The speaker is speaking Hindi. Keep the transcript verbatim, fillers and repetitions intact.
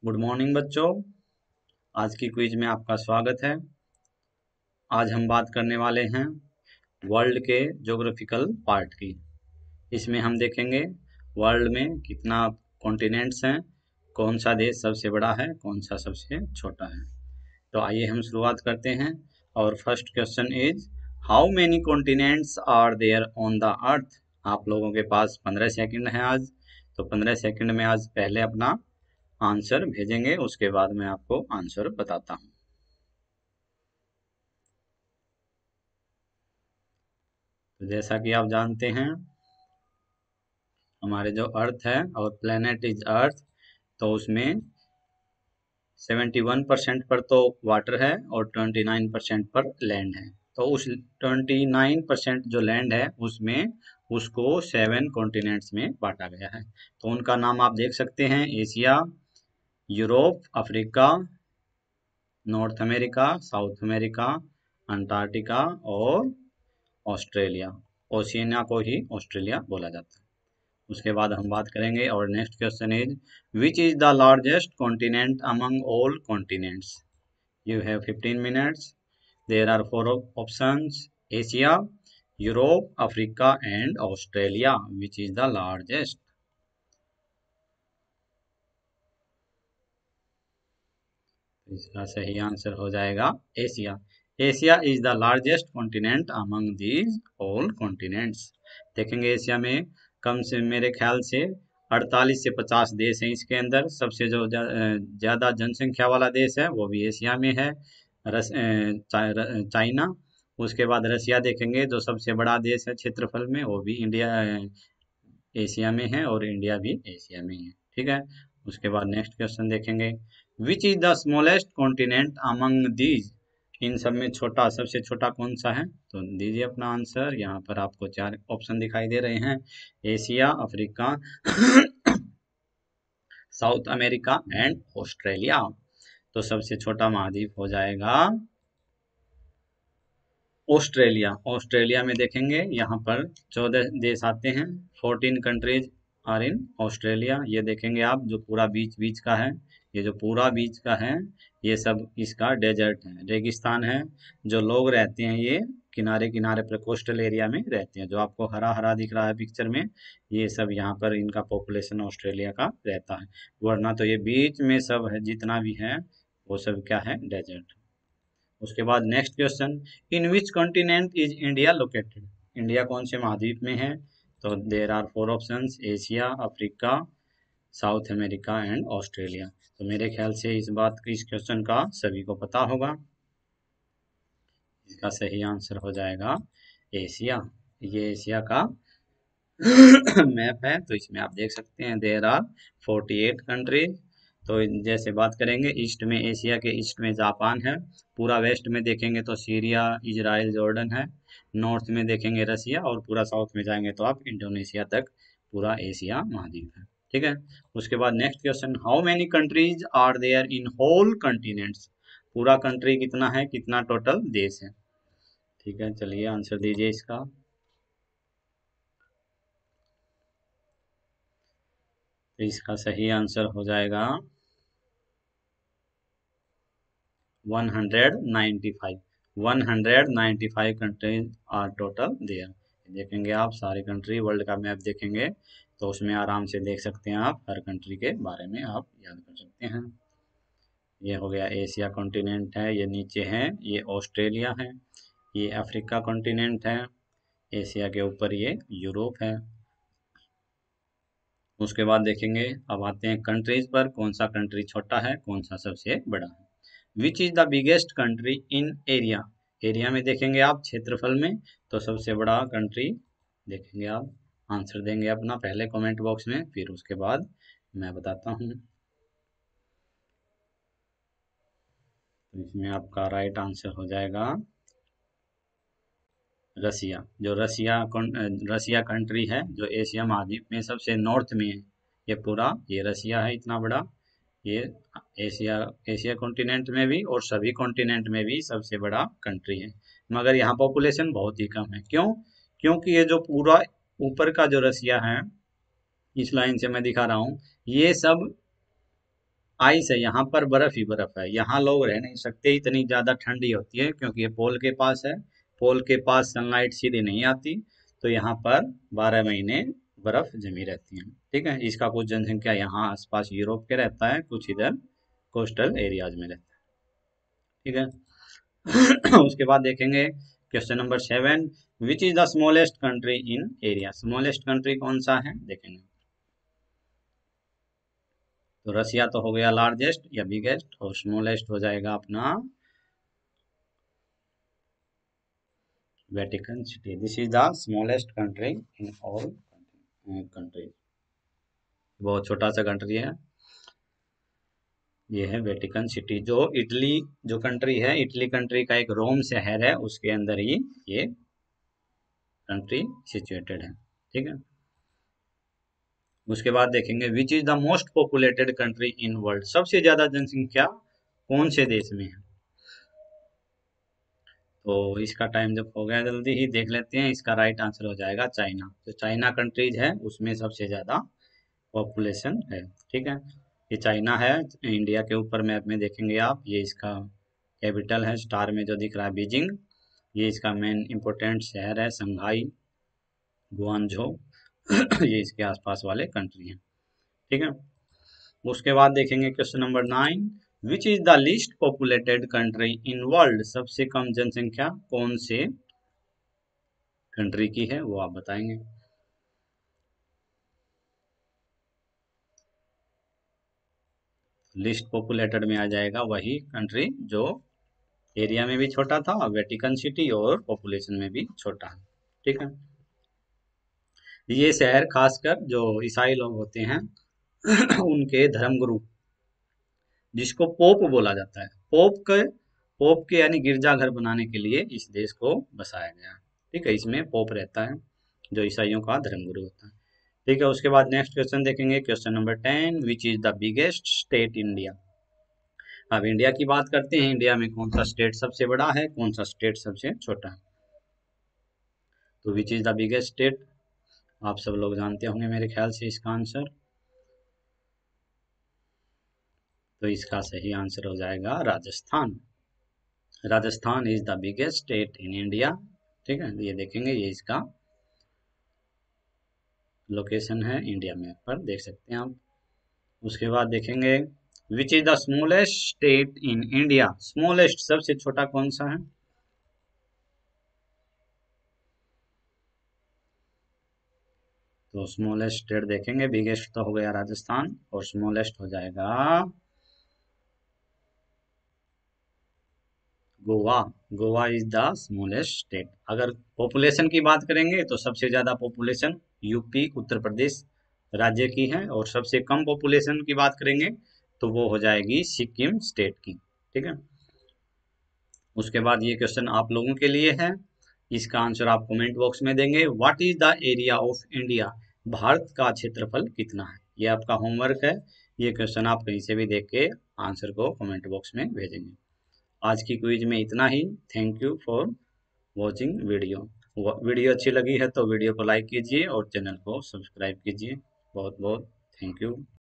गुड मॉर्निंग बच्चों। आज की क्विज में आपका स्वागत है। आज हम बात करने वाले हैं वर्ल्ड के ज्योग्राफिकल पार्ट की। इसमें हम देखेंगे वर्ल्ड में कितना कॉन्टिनेंट्स हैं, कौन सा देश सबसे बड़ा है, कौन सा सबसे छोटा है। तो आइए हम शुरुआत करते हैं। और first question is how many continents are there on the earth. आप लोगों के पास पंद्रह सेकंड है आज, तो पंद्रह सेकंड में आज पहले अपना आंसर भेजेंगे, उसके बाद मैं आपको आंसर बताता हूँ। तो जैसा कि आप जानते हैं, हमारे जो अर्थ है और प्लेनेट इज अर्थ, तो उसमें सेवेंटी वन परसेंट पर तो वाटर है और ट्वेंटी नाइन परसेंट पर लैंड है। तो उस ट्वेंटी नाइन परसेंट जो लैंड है उसमें उसको सेवन कॉन्टिनेंट्स में बांटा गया है। तो उनका नाम आप देख सकते हैं, Asia, Europe, Africa, North America, South America, Antarctica और ऑस्ट्रेलिया। ओशिनिया को ही ऑस्ट्रेलिया बोला जाता है। उसके बाद हम बात करेंगे और next question is which is the largest continent among all continents. You have fifteen minutes. There are four options, Asia, Europe, Africa and Australia. Which is the largest. इसका सही आंसर हो जाएगा Asia. Asia is the largest continent among these all continents. देखेंगे एशिया में कम से मेरे ख्याल से अड़तालीस से पचास देश हैं। इसके अंदर सबसे जो ज़्यादा जनसंख्या वाला देश है वो भी एशिया में है, रस चा, चाइना। उसके बाद रसिया देखेंगे, जो सबसे बड़ा देश है क्षेत्रफल में, वो भी इंडिया एशिया में है और इंडिया भी एशिया में है। ठीक है। उसके बाद नेक्स्ट क्वेश्चन देखेंगे which is the smallest continent among these. इन सब में छोटा, सबसे छोटा कौन सा है, तो दीजिए अपना आंसर। यहाँ पर आपको चार ऑप्शन दिखाई दे रहे हैं, Asia, Africa, South America and Australia. तो सबसे छोटा महाद्वीप हो जाएगा ऑस्ट्रेलिया। ऑस्ट्रेलिया में देखेंगे यहाँ पर चौदह देश आते हैं, fourteen countries are in Australia. ये देखेंगे आप, जो पूरा बीच बीच का है, ये जो पूरा बीच का है, ये सब इसका डेजर्ट है, रेगिस्तान है। जो लोग रहते हैं ये किनारे किनारे पर कोस्टल एरिया में रहते हैं। जो आपको हरा हरा दिख रहा है पिक्चर में, ये सब यहाँ पर इनका पॉपुलेशन ऑस्ट्रेलिया का रहता है। वरना तो ये बीच में सब है, जितना भी है वो सब क्या है, डेजर्ट। उसके बाद next question in which continent is India located. India कौन से महाद्वीप में है, तो there are four options, Asia, Africa, South America and Australia. तो मेरे ख्याल से इस बात इस क्वेश्चन का सभी को पता होगा। इसका सही आंसर हो जाएगा एशिया। ये एशिया का मैप है। तो इसमें आप देख सकते हैं there are forty eight countries. तो जैसे बात करेंगे ईस्ट में, एशिया के ईस्ट में जापान है। पूरा वेस्ट में देखेंगे तो सीरिया, इजराइल, जॉर्डन है। नॉर्थ में देखेंगे रसिया, और पूरा साउथ में जाएंगे तो आप इंडोनेशिया तक पूरा एशिया महाद्वीप है। ठीक है। उसके बाद next question how many countries are there in whole continents. पूरा कंट्री कितना है, कितना टोटल देश है। ठीक है, चलिए आंसर दीजिए इसका। तो इसका सही आंसर हो जाएगा one hundred ninety five. One hundred ninety five countries are total there. देखेंगे आप सारी कंट्री, वर्ल्ड का मैप देखेंगे तो उसमें आराम से देख सकते हैं आप, हर कंट्री के बारे में आप याद कर सकते हैं। ये हो गया एशिया कॉन्टिनेंट है, ये नीचे है ये ऑस्ट्रेलिया है, ये अफ्रीका कॉन्टिनेंट है, एशिया के ऊपर ये यूरोप है। उसके बाद देखेंगे, अब आते हैं कंट्रीज पर, कौन सा कंट्री छोटा है, कौन सा सबसे बड़ा है। Which is the biggest country in area. Area में देखेंगे आप, क्षेत्रफल में, तो सबसे बड़ा कंट्री देखेंगे आप। आंसर देंगे अपना पहले कमेंट बॉक्स में, फिर उसके बाद मैं बताता हूँ। तो इसमें आपका राइट आंसर हो जाएगा रसिया। जो रसिया रसिया कंट्री है, जो एशिया महाद्वीप में सबसे नॉर्थ में है, ये पूरा ये रसिया है इतना बड़ा। ये एशिया एशिया कॉन्टिनेंट में भी और सभी कॉन्टिनेंट में भी सबसे बड़ा कंट्री है। मगर यहाँ पॉपुलेशन बहुत ही कम है। क्यों? क्योंकि ये जो पूरा ऊपर का जो रसिया है, इस लाइन से मैं दिखा रहा हूँ, ये सब आइस है, यहाँ पर बर्फ ही बर्फ है, यहाँ लोग रह नहीं सकते, इतनी ज्यादा ठंडी होती है क्योंकि ये पोल के पास है। पोल के पास सनलाइट सीधे नहीं आती, तो यहाँ पर बारह महीने बर्फ जमी रहती है। ठीक है, इसका कुछ जनसंख्या यहाँ आसपास यूरोप के रहता है, कुछ इधर कोस्टल एरियाज में रहता है। ठीक है। उसके बाद देखेंगे question number seven, which is the smallest country in area. Smallest country कौन सा है देखेंगे। तो रसिया तो हो गया लार्जेस्ट या बिगेस्ट, और स्मॉलेस्ट हो जाएगा अपना Vatican City. This is the smallest country in all country. बहुत छोटा सा कंट्री है, ये है वेटिकन सिटी, जो इटली जो कंट्री है, इटली कंट्री का एक रोम शहर है, उसके अंदर ही ये कंट्री सिचुएटेड है। ठीक है। उसके बाद देखेंगे which is the most populated country in world. सबसे ज्यादा जनसंख्या कौन से देश में है। तो इसका टाइम जब हो गया, जल्दी ही देख लेते हैं। इसका राइट आंसर हो जाएगा चाइना। तो चाइना कंट्रीज है, उसमें सबसे ज्यादा पॉपुलेशन है। ठीक है, ये चाइना है। इंडिया के ऊपर मैप में देखेंगे आप, ये इसका कैपिटल है, स्टार में जो दिख रहा है बीजिंग। ये इसका मेन इंपोर्टेंट शहर है संघाई, गुआंझो। ये इसके आसपास वाले कंट्री हैं। ठीक है। उसके बाद देखेंगे question number nine, which is the least populated country in world. सबसे कम जनसंख्या कौन से कंट्री की है, वो आप बताएंगे। लिस्ट पॉपुलेटेड में आ जाएगा वही कंट्री जो एरिया में भी छोटा था, वेटिकन सिटी, और पॉपुलेशन में भी छोटा है। ठीक है। ये शहर खासकर जो ईसाई लोग होते हैं उनके धर्मगुरु, जिसको पोप बोला जाता है, पोप के पोप के यानी गिरजाघर बनाने के लिए इस देश को बसाया गया। ठीक है, इसमें पोप रहता है जो ईसाइयों का धर्मगुरु होता है। ठीक है। उसके बाद नेक्स्ट क्वेश्चन देखेंगे, question number ten, which is the biggest state India. अब इंडिया की बात करते हैं, इंडिया में कौन सा स्टेट सबसे बड़ा है, कौन सा स्टेट सबसे छोटा है। तो which is the biggest state, आप सब लोग जानते होंगे मेरे ख्याल से इसका आंसर। तो इसका सही आंसर हो जाएगा Rajasthan. Rajasthan is the biggest state in India. ठीक है, ये देखेंगे, ये इसका लोकेशन है, इंडिया मैप पर देख सकते हैं आप। उसके बाद देखेंगे which is the smallest state in India. Smallest सबसे छोटा कौन सा है। तो स्मॉलेस्ट स्टेट देखेंगे, बिगेस्ट तो हो गया राजस्थान, और स्मॉलेस्ट हो जाएगा Goa. Goa is the smallest state. अगर पॉपुलेशन की बात करेंगे तो सबसे ज्यादा पॉपुलेशन यूपी उत्तर प्रदेश राज्य की है, और सबसे कम पॉपुलेशन की बात करेंगे तो वो हो जाएगी सिक्किम स्टेट की। ठीक है। उसके बाद ये क्वेश्चन आप लोगों के लिए है, इसका आंसर आप कमेंट बॉक्स में देंगे। What is the area of India. Bharat का क्षेत्रफल कितना है, ये आपका होमवर्क है। ये क्वेश्चन आप कहीं से भी देख के आंसर को कमेंट बॉक्स में भेजेंगे। आज की क्विज में इतना ही। Thank you for watching video. Video अच्छी लगी है तो वीडियो को लाइक कीजिए और चैनल को सब्सक्राइब कीजिए। बहुत बहुत थैंक यू।